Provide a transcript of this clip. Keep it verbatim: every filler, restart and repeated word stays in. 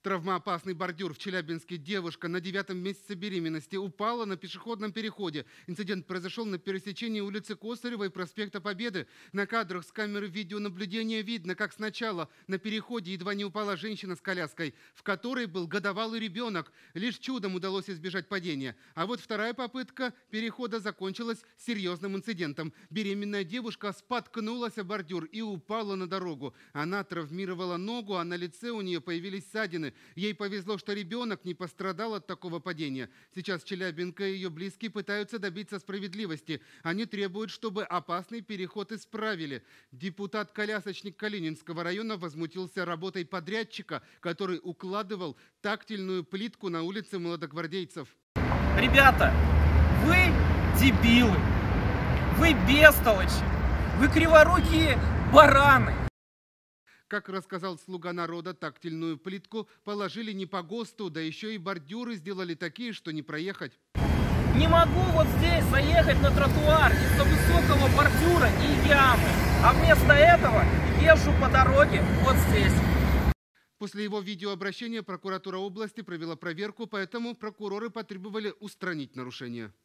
Травмоопасный бордюр в Челябинске. Девушка на девятом месяце беременности упала на пешеходном переходе. Инцидент произошел на пересечении улицы Косарева и проспекта Победы. На кадрах с камеры видеонаблюдения видно, как сначала на переходе едва не упала женщина с коляской, в которой был годовалый ребенок. Лишь чудом удалось избежать падения. А вот вторая попытка перехода закончилась серьезным инцидентом. Беременная девушка споткнулась о бордюр и упала на дорогу. Она травмировала ногу, а на лице у нее появились ссадины. Ей повезло, что ребенок не пострадал от такого падения. Сейчас Челябинка и ее близкие пытаются добиться справедливости. Они требуют, чтобы опасный переход исправили. Депутат-колясочник Калининского района возмутился работой подрядчика, который укладывал тактильную плитку на улице молодогвардейцев. Ребята, вы дебилы, вы бестолочи, вы криворукие бараны. Как рассказал слуга народа, тактильную плитку положили не по ГОСТу, да еще и бордюры сделали такие, что не проехать. Не могу вот здесь заехать на тротуар из-за высокого бордюра и ямы, а вместо этого езжу по дороге вот здесь. После его видеообращения прокуратура области провела проверку, поэтому прокуроры потребовали устранить нарушение.